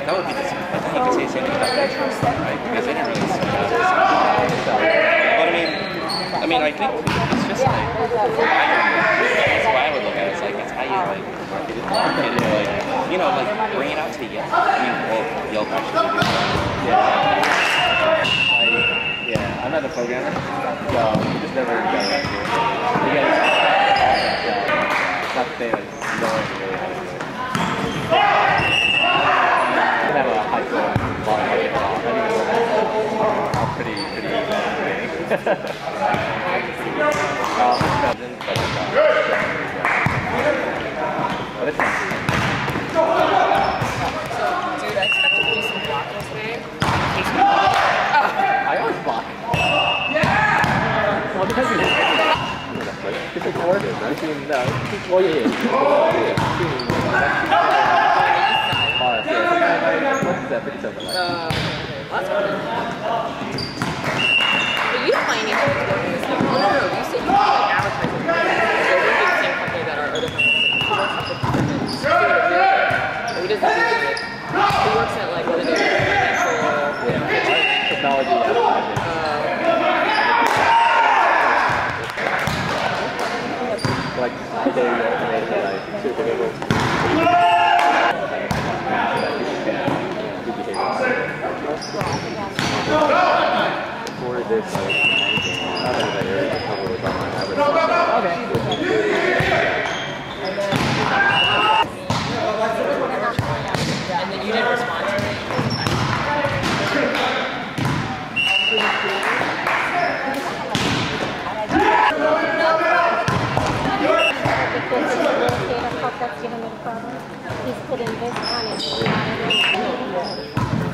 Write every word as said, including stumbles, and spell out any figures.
That would be the same. I think you could say the same thing about Richard, right? Because they didn't really see that as something. But I mean, I mean, I think it's just like, that's why I would look at it. It's like, it's how you like market it, market it, like, you know, like bring it out to Yelp. I mean, well, Yelp actually do that. Yeah. I, yeah, I'm not a programmer, so just never got around to it. Again, it's not to say like no one can really have it. I have a high school ball market ball. I think it's all pretty, pretty bad. Um, imagine, but it's not. But it's not too. Dude, I expect to do some blocking today. I always block. Well, because we didn't hit it's like four, between, no, well, yeah, yeah. Bars, yeah. What's that? fifty-seven. Uh, that's good. But you don't find anything to do with this. Oh, no, no, you said you like advertising. So we're the same company that our other companies like. He doesn't do it. He works at like, what is it? Yeah, technology advertising. Like, they automated like super behavioral. For this, like, I don't know that area is probably about my average. And then you didn't respond to me. That's giving me a problem. He's put in this on it.